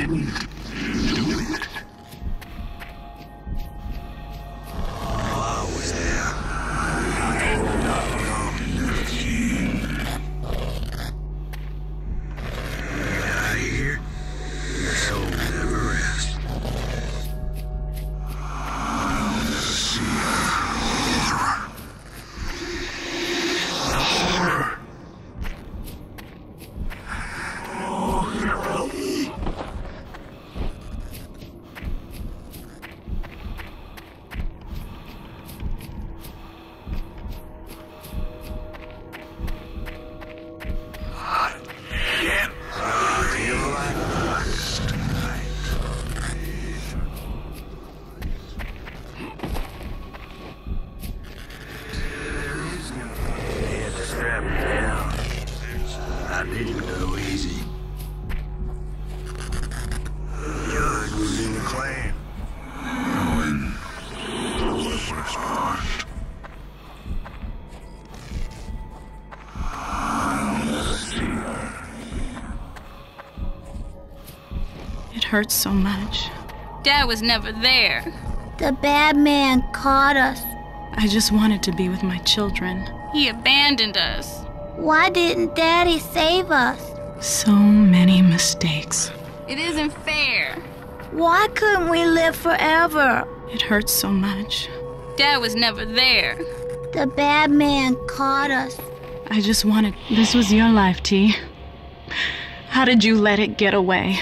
didn't do it. I was there. I told Dr. Get out of here. Your soul will never rest. I'll never see horror. Horror. Hurts so much. Dad was never there. The bad man caught us. I just wanted to be with my children. He abandoned us. Why didn't Daddy save us? So many mistakes. It isn't fair. Why couldn't we live forever? It hurts so much. Dad was never there. The bad man caught us. I just wanted... This was your life, T. How did you let it get away?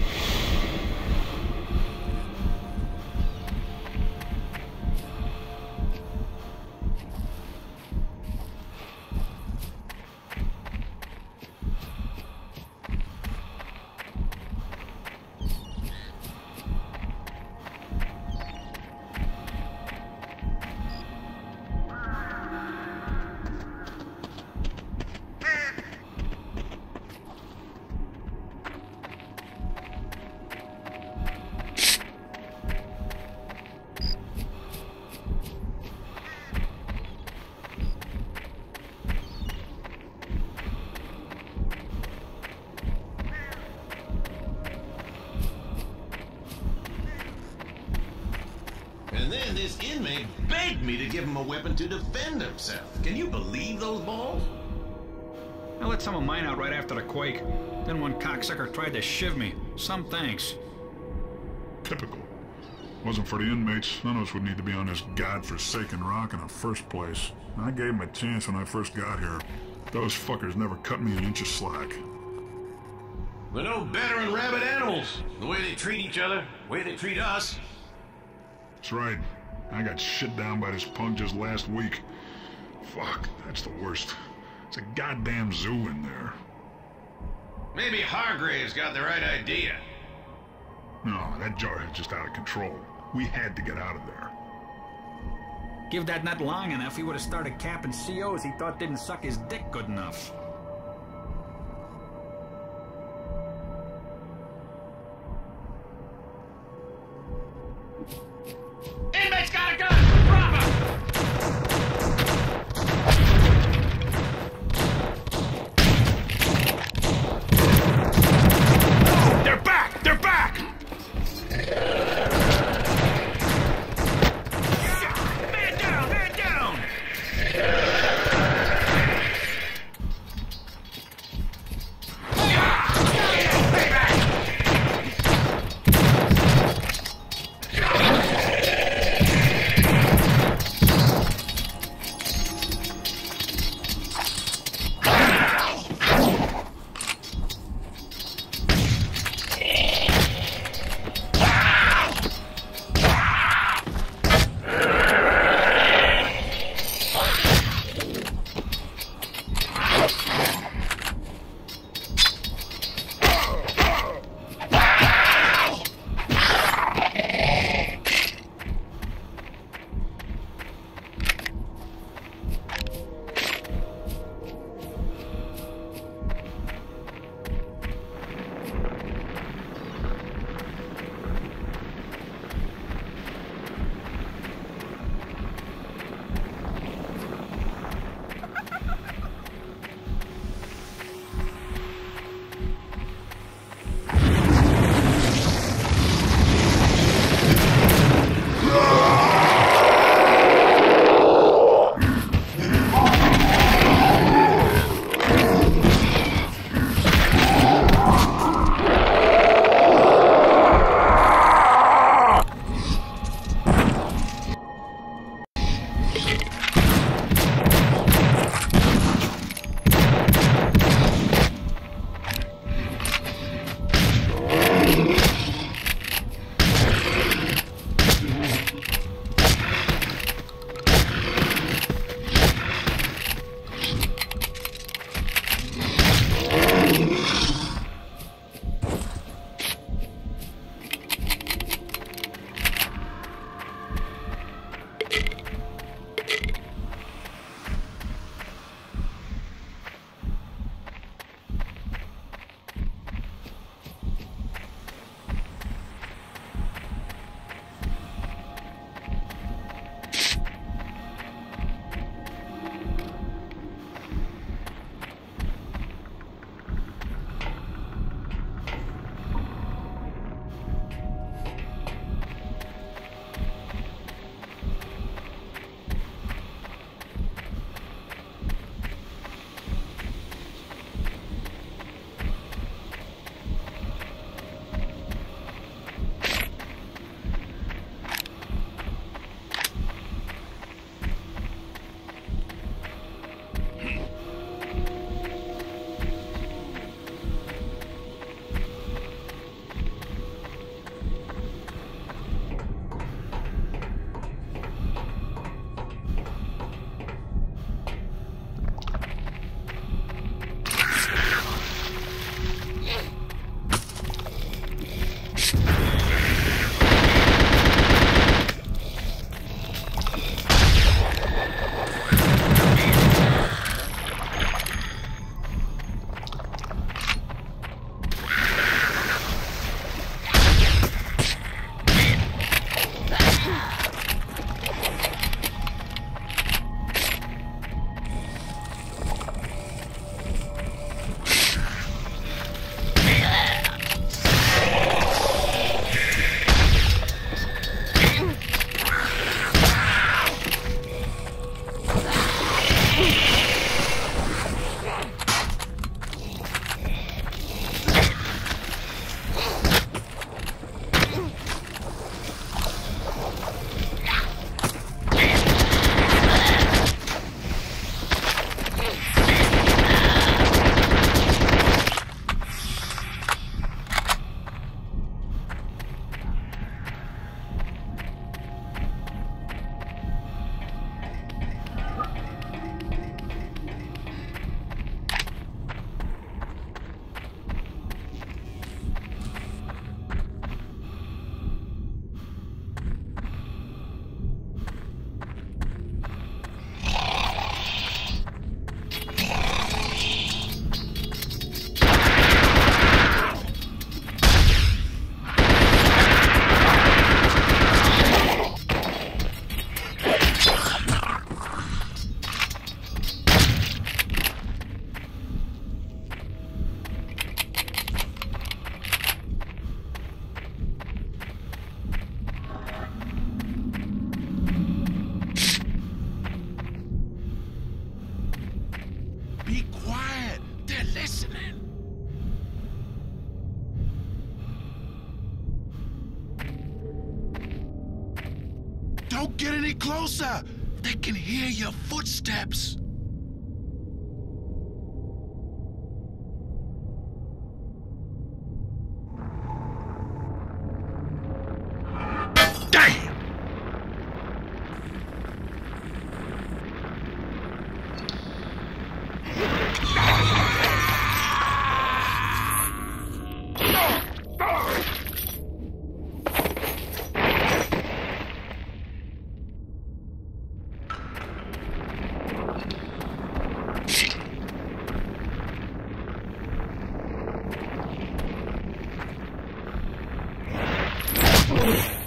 And then this inmate begged me to give him a weapon to defend himself. Can you believe those balls? I let some of mine out right after the quake. Then one cocksucker tried to shiv me. Some thanks. Typical. Wasn't for the inmates, none of us would need to be on this godforsaken rock in the first place. I gave them a chance when I first got here. Those fuckers never cut me an inch of slack. They're no better than rabid animals. The way they treat each other, the way they treat us. That's right. I got shit down by this punk just last week. Fuck, that's the worst. It's a goddamn zoo in there. Maybe Hargrave's got the right idea. No, that jarhead's just out of control. We had to get out of there. Give that nut long enough, he would have started capping COs he thought didn't suck his dick good enough. Inmate's got a gun! Drop him! They're back! They're back! Man down! Man down! Don't get any closer! They can hear your footsteps! Damn! Oh.